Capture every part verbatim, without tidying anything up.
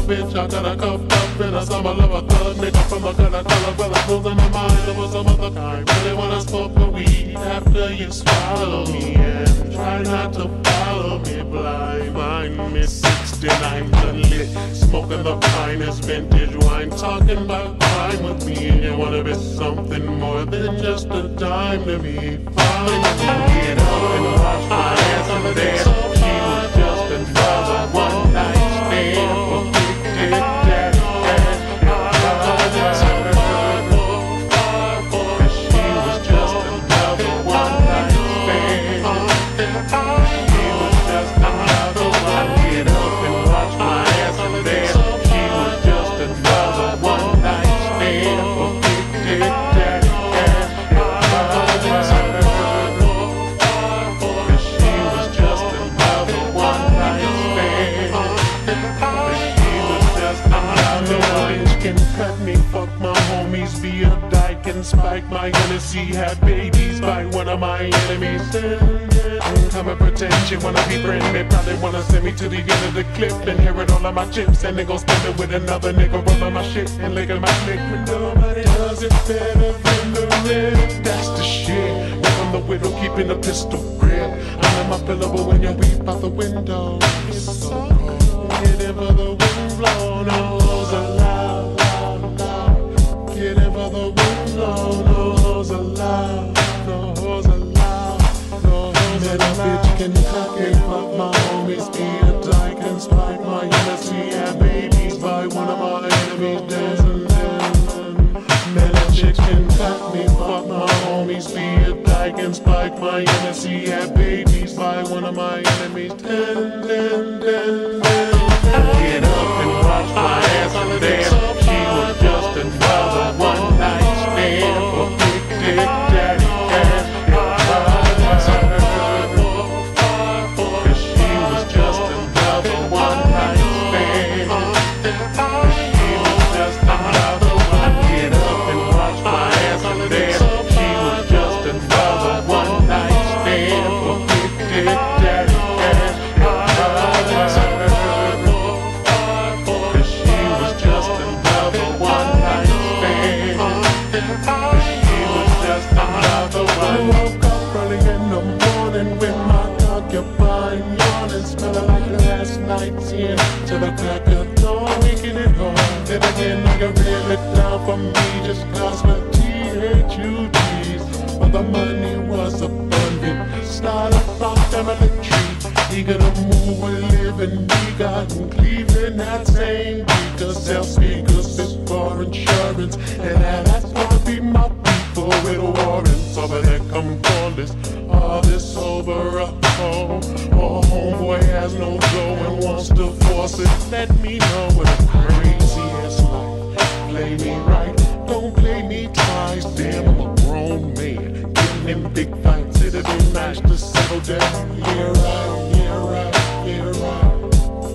bitch, I got a cuffed up and I saw my love a thug nigga from a gun. I tell her, well, I losing my mind over some other kind. Really wanna smoke the weed after you swallow me and try not to follow me blind. Find me sixty-nine lit, smoking the finest vintage wine, talking about crime with me, and you wanna be something more than just a dime to me. Fine, get up and wash my ass in there. She was just another one night stand for big dick daddy. She was just another one night stand. She was just another one. Get up and wash my ass in there. She was just another one night stand for big dick daddy. Cut me, fuck my homies, be a dyke and spike my Hennessy, had babies by one of my enemies. Come and pretend you wanna be friendly, probably wanna send me to the end of the clip and hear it all of my chips, and they gon' spend it with another nigga rolling my shit and licking my click. But nobody does it better than the rip. That's the shit. When I'm the widow, keeping a pistol grip. I'm in my pillow, but when you weep out the window, it's so cold. Get in for the wind blow, no hoes allowed. Get in for the wind blow, no hoes allowed. No hoes allowed. No hoes allowed. That bitch can cut me, fuck my homies, be a dyke and spike my Hennessy, have babies by one of my enemies. Dancing, dancing. Man, that chick can cut me, fuck my homies, be a dyke and spike my Hennessy, have babies by one of my enemies. Ten, ten, ten, ten. Get up and wash my ass in there. She was just another one night stand for big dick daddy. She was just another one night stand. She was just another one. Get up and wash my ass in there. She was just another one night stand for big dick daddy. To the crack of dawn, making it home. Then again, I can reel it down for me, just cause my T H U Gs. But the money was abundant, start a farm family tree. Eager to move, we live in we got in Cleveland that same week. Cause sell speakers is for insurance, and now that's gonna be my people with warrants over there. Come call this, all this over a home. Oh, homeboy has no dough and wants to force it. Let me know what a crazy ass life. Play me right, don't play me twice. Damn, I'm a grown man, getting in big fights. It'd be nice to settle down. Yeah, right, yeah, right, yeah, right.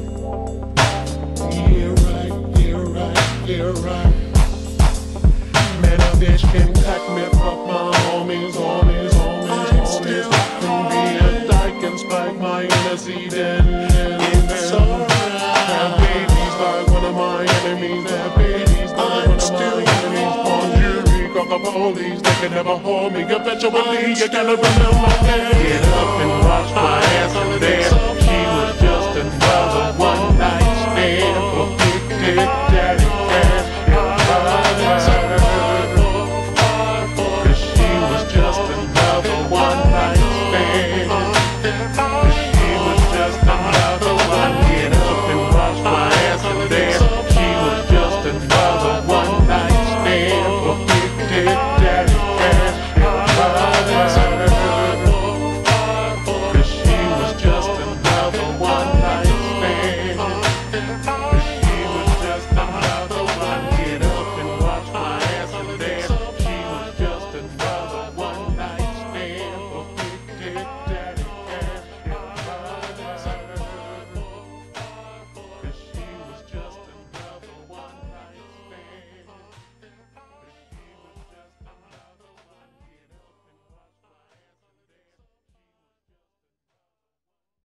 Yeah, right, yeah, right, yeah, right. Man, a bitch can cut me, fuck my homies, homies, homies, homies. Can be a dyke and spike my Hennessy, then, then, it's alright. Have babies by one of my enemies, have babies by one of my enemies. On jury, call the police, they can never hold me. Eventually, you gotta remember my name.